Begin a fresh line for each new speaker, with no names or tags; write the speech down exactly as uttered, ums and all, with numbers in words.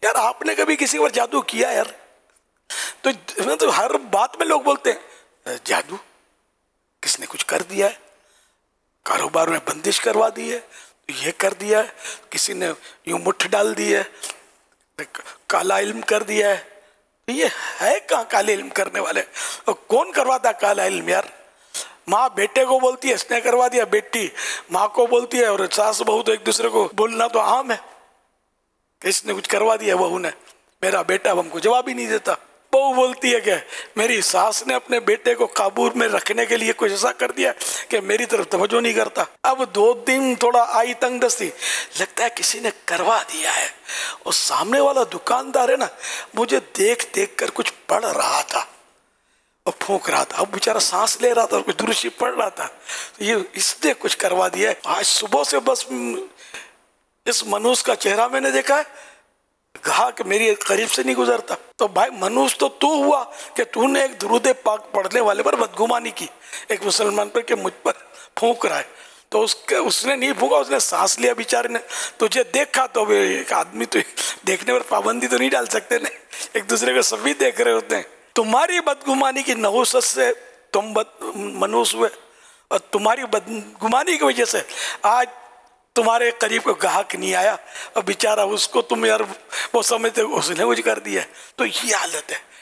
यार आपने कभी किसी पर जादू किया यार? तो, तो हर बात में लोग बोलते हैं जादू, किसने कुछ कर दिया है, कारोबार में बंदिश करवा दी है, ये कर दिया है, किसी ने यूं मुट्ठ डाल दी है, काला इल्म कर दिया है। तो ये है कहाँ काले इल्म करने वाले? और कौन करवाता काला इल्म यार? माँ बेटे को बोलती है इसने करवा दिया, बेटी माँ को बोलती है, और सास बहू तो एक दूसरे को बोलना तो आम है कि इसने कुछ करवा दिया बहू ने, मेरा बेटा हमको जवाब ही नहीं देता। बहू बोलती है कि मेरी सास ने अपने बेटे को काबू में रखने के लिए कुछ ऐसा कर दिया कि मेरी तरफ तवज्जो नहीं करता। अब दो दिन थोड़ा आई तंग दस्ती, लगता है किसी ने करवा दिया है। और सामने वाला दुकानदार है ना, मुझे देख देख कर कुछ पढ़ रहा था और फूंक रहा था। अब बेचारा सांस ले रहा था और कुछ दुरुस्ती पढ़ रहा था। तो ये इसने कुछ करवा दिया है। आज सुबह से बस इस मनुष्य का चेहरा मैंने देखा है, कहा कि मेरी करीब से नहीं गुजरता। तो भाई मनुष्य तो तू हुआ कि तूने एक दुरूद पाक पढ़ने वाले पर बदगुमानी की, एक मुसलमान पर, कि मुझ पर फूंक रहा है। तो उसके उसने नहीं फूंका, उसने सांस लिया बेचारे ने। तुझे देखा तो एक आदमी तो देखने पर पाबंदी तो नहीं डाल सकते ना, एक दूसरे को सभी देख रहे होते हैं। तुम्हारी बदगुमानी की नहुसत से तुम बद मनुष्य हुए, और तुम्हारी बदगुमानी की वजह से आज तुम्हारे करीब को ग्राहक नहीं आया, और बेचारा उसको तुम यार वो समझते उसने कुछ कर दिया। तो ये हालत है।